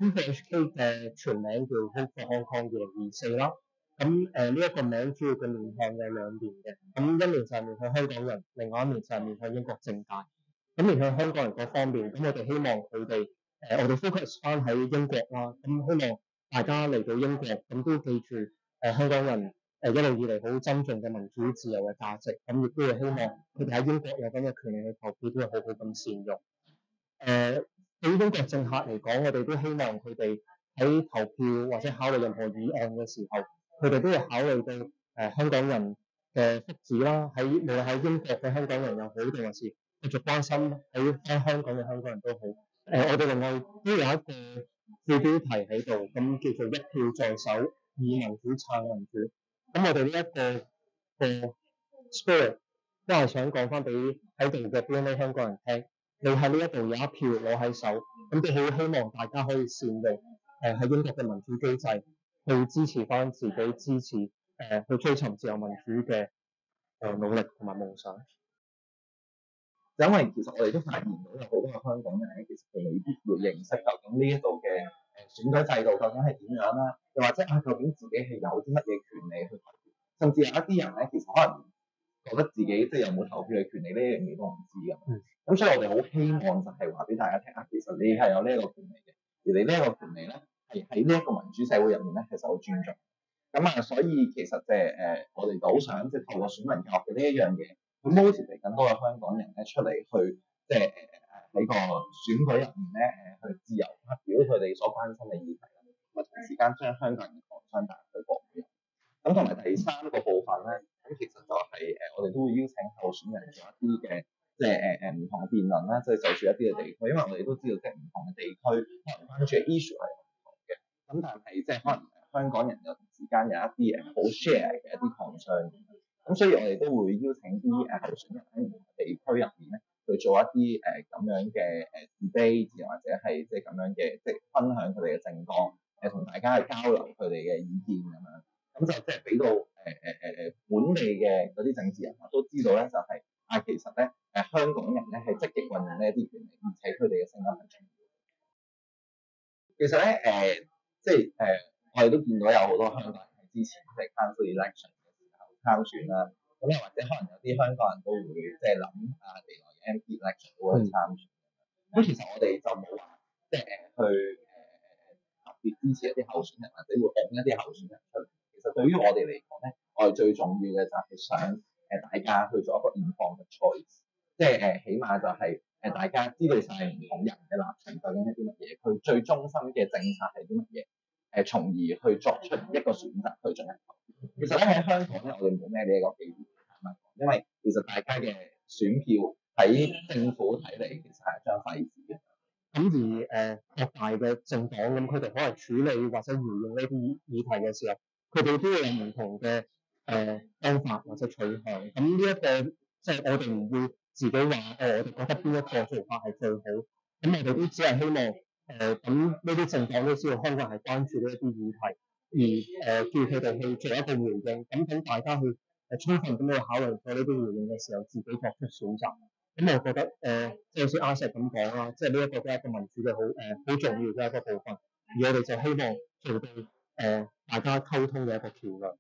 HK 嘅全名叫 Hope for Hong Kong 2024啦。咁呢一個名主要嘅面向有兩面嘅，咁一面就係面向香港人，另外一面就係面向英國政界。咁面向香港人嗰方面，咁我哋希望佢哋我哋 focus 翻喺英國啦，咁希望大家嚟到英國咁都記住香港人一路以嚟好珍重嘅民主自由嘅價值，咁亦都會希望佢哋喺英國有咁嘅權利去投票，都會好好咁善用。對於英國政客嚟講，我哋都希望佢哋喺投票或者考慮任何議案嘅時候，佢哋都會考慮到香港人嘅福祉啦。無論喺英國嘅香港人又好，定還是繼續關心喺香港嘅香港人都好。我哋另外都有一個副標題喺度，咁叫做一票在手，以民主撐民主。咁我哋呢一個 spirit 都係想講翻俾喺度嘅 BNO 香港人聽，你喺呢一度有一票攞喺手，咁都好希望大家可以善用喺英國嘅民主機制，去支持翻自己，支持去追尋自由民主嘅努力同埋夢想。 因為其實我哋都發現到有好多嘅香港人咧，其實佢未必會認識究竟呢一度嘅選舉制度究竟係點樣啦，又或者究竟自己係有啲乜嘢權利去投票，甚至有一啲人咧，其實可能覺得自己即係有冇投票嘅權利呢樣嘢都唔知㗎。咁所以我哋好希望就係話俾大家聽啊，其實你係有呢一個權利嘅，而你呢一個權利咧係喺呢一個民主社會入面咧係受到尊重。咁所以其實我哋都想即係透過選民教育嘅呢一樣嘢，去 motivate 更多嘅香港人咧出嚟去即係喺個選舉入面咧去自由發表佢哋所關心嘅議題啦，同埋同時間將香港人嘅抗爭帶去國會。咁同埋第三個部分咧，咁其實就係我哋都會邀請候選人做一啲嘅即係唔同嘅辯論啦，即係就住一啲嘅地區，因為我哋都知道即係唔同嘅地區可能關注嘅 issue 係唔同嘅，咁但係即係可能香港人有之間有一啲好 share 嘅一啲 concern，咁所以我哋都會邀請啲候選人喺唔同地區入面咧去做一啲咁樣嘅debate，或者係即係咁樣嘅即係分享佢哋嘅政綱，同大家去交流佢哋嘅意見咁樣，咁就即係俾到本地嘅嗰啲政治人物都知道咧，就係其實咧香港人咧係積極運用呢一啲權利，而且佢哋嘅聲音係重要。其實咧即係我哋都見到有好多香港人喺之前即係 council election 嘅時候參選啦，咁又或者可能有啲香港人都會即係諗未來嘅 MP election 都會去參選。咁其實我哋就冇話即係去特別支持一啲候選人，或者會拱一啲候選人出嚟。其實對於我哋嚟講咧，我哋最重要嘅就係想大家去做一個 informed choice， 即係起碼就係大家知道晒唔同人嘅立場究竟係啲乜嘢，佢最中心嘅政策係啲乜嘢，從而去作出一個選擇去進行投票。其實咧喺香港咧，我哋冇咩呢一個機會，因為其實大家嘅選票喺政府睇嚟其實係一張廢紙嘅。 咁而各大嘅政黨咁，佢哋可能處理或者回應呢啲議題嘅時候，佢哋都會有唔同嘅方法或者取向。咁呢一個即係我哋唔會自己話我哋覺得邊一個做法係最好。咁我哋都只係希望咁呢啲政黨都知道香港人係關注呢一啲議題，而叫佢哋去做一個回應。咁等大家去充分咁去考慮咗呢啲回應嘅時候，自己作出選擇。咁我覺得即係好似阿石咁講啦，即係呢一個都係一個民主嘅好重要嘅一個部分，而我哋就希望做到大家溝通嘅一個橋樑。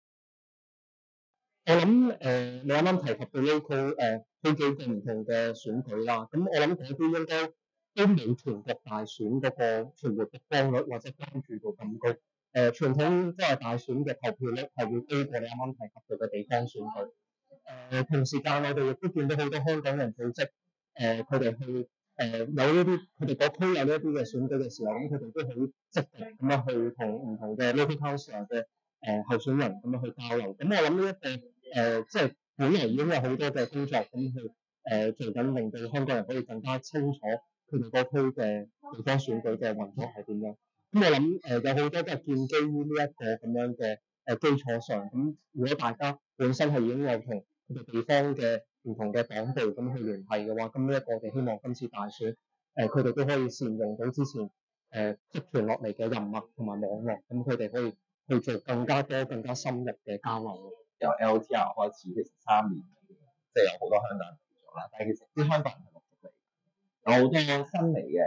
我諗你啱啱提及到 local 好幾個唔同嘅選舉啦，咁我諗嗰啲應該都冇全國大選嗰個存活嘅光率或者關注度咁高。傳統即係大選嘅投票率係會高過你啱啱提及到嘅地方選舉。同時間我哋亦都見到好多香港人組織，佢哋去有呢啲佢哋嗰區有呢一啲嘅選舉嘅時候，咁佢哋都好積極咁樣去同唔同嘅 local council 嘅候選人咁樣去交流。咁我諗呢一個即係本來已經有好多嘅工作咁去做緊，令到香港人可以更加清楚佢哋嗰區嘅地方選舉嘅運作係點樣。咁我諗有好多都係建基於呢一個咁樣嘅基礎上。咁如果大家本身係已經有同佢哋地方嘅唔同嘅黨部咁去聯繫嘅話，咁呢一個我哋希望今次大選佢哋都可以善用到之前積存落嚟嘅人脈同埋網絡，咁佢哋可以去做更加多更加深入嘅交流。 由 LTR 開始，其實3年即係有好多香港人做咗啦，但係其實啲香港人係陸續嚟，有好多新嚟嘅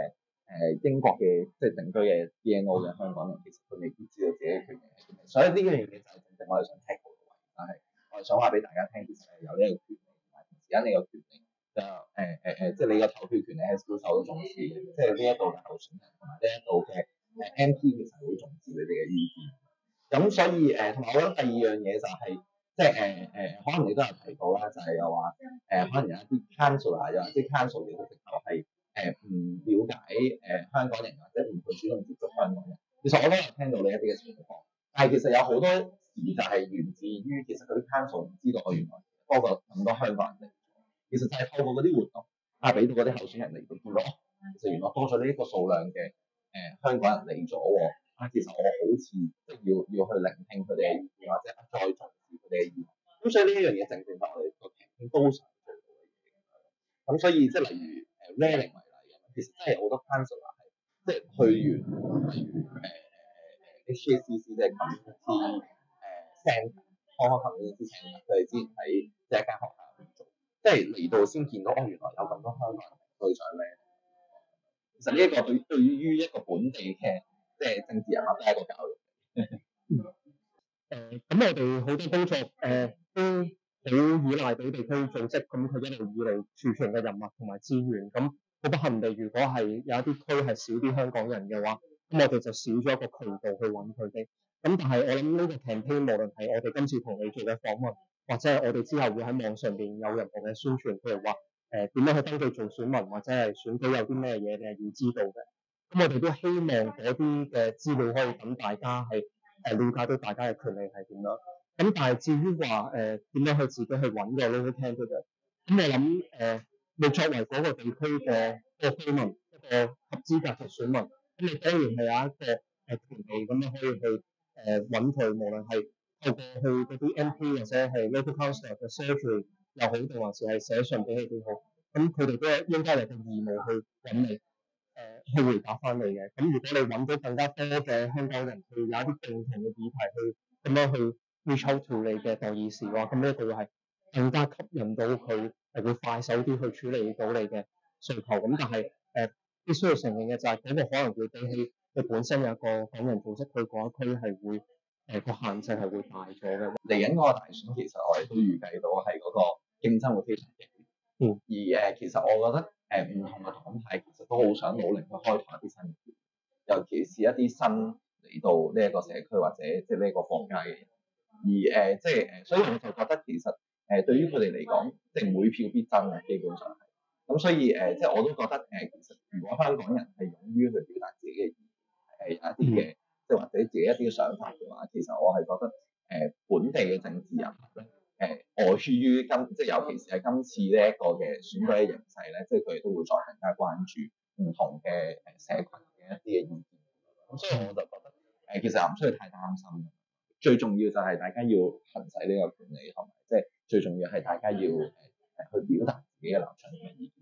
英國嘅即係定居嘅 BNO 嘅香港人，其實佢未必知道自己嘅權利係啲咩，所以呢樣嘢就係正正我哋想踢到嘅位，但係我哋想話俾大家聽，其實係有呢個權利，同埋同時間你個權利就即係你個投票權利係會受到重視嘅，即係呢一度嘅候選人同埋呢一度嘅MP 其實好重視你哋嘅意見。咁所以同埋我覺得第二樣嘢就係、即係可能你都有提到啦，就係又話可能有一啲 councillor 又或者 council 其實直頭係唔了解香港人或者唔去主動接觸香港人。其實我都有聽到呢一啲嘅情況，但係其實有好多時就係源自於其實嗰啲 council 唔知道原來多過咁多香港人嚟，其實就係透過嗰啲活動俾到嗰啲候選人嚟到見到，其實原來多咗呢一個數量嘅香港人嚟咗喎。其實我好似即係要去聆聽佢哋嘅意見，或者再重視佢哋嘅意見。咁所以呢一樣嘢正正係我哋個劇本都想做到嘅嘢。咁所以即係例如Reading 為例嘅，其實真係有好多 councillor 係即係去完例如HKCC 即係 community centre 康康 community centre 佢哋之前喺即係一間學校入邊做，即係嚟到先見到原來有咁多香港人去上咩。其實呢一個對於一個本地嘅即係政治人物都係一個教育。 咁我哋好多工作都好依賴到地區組織，咁佢一路以嚟儲存嘅人物同埋資源，咁好不幸地，如果係有一啲區係少啲香港人嘅話，咁我哋就少咗一個渠道去揾佢哋。咁但係我諗呢個 campaign 無論係我哋今次同你做嘅訪問，或者係我哋之後會喺網上邊有任何嘅宣傳，譬如話點樣去登記做選民，或者係選舉有啲咩嘢你係要知道嘅。咁我哋都希望嗰啲嘅資料可以等大家係了解到大家嘅權利係點樣。咁但係至於話點樣去自己去揾個 local candidate，咁我諗你作為嗰個地區嘅個居民，一個合資格嘅選民，咁你當然係有一個權利咁樣可以去揾佢，無論係透過去嗰啲 MP 或者係 local council 嘅 surgery 又好，定還是係寫信俾佢哋好，咁佢哋都應該有個義務去揾你。去回答翻你嘅。咁如果你揾到更加多嘅香港人，去有一啲共同嘅議題去咁樣去 reach out to 你嘅代議士嘅話，咁呢一個會係更加吸引到佢係會快手啲去處理到你嘅訴求。咁但係必須要承認嘅就係嗰個可能會比起佢本身有一個港人組織去嗰一區係會個限制係會大咗嘅。 嚟緊嗰個大選，其實我哋都預計到係嗰個競爭會非常激烈。而其實我覺得唔同嘅黨派其實都好想努力去開拓一啲新嘅票，尤其是一啲新嚟到呢一個社區或者即係呢一個國家嘅人。而所以我就覺得其實對於佢哋嚟講，即係每票必爭嘅基本上係。咁所以即係我都覺得其實如果香港人係勇於去表達自己嘅意見，有一啲嘅即係或者自己一啲嘅想法嘅話，其實我係覺得本地嘅政治人物咧。礙於即係尤其是係今次呢一個嘅選舉嘅形勢咧，即係佢哋都會再更加關注唔同嘅社群嘅一啲嘅意見。咁所以我就覺得其實唔需要太擔心。最重要就係大家要行使呢個權利，同埋即係最重要係大家要去表達自己嘅立場同埋意見。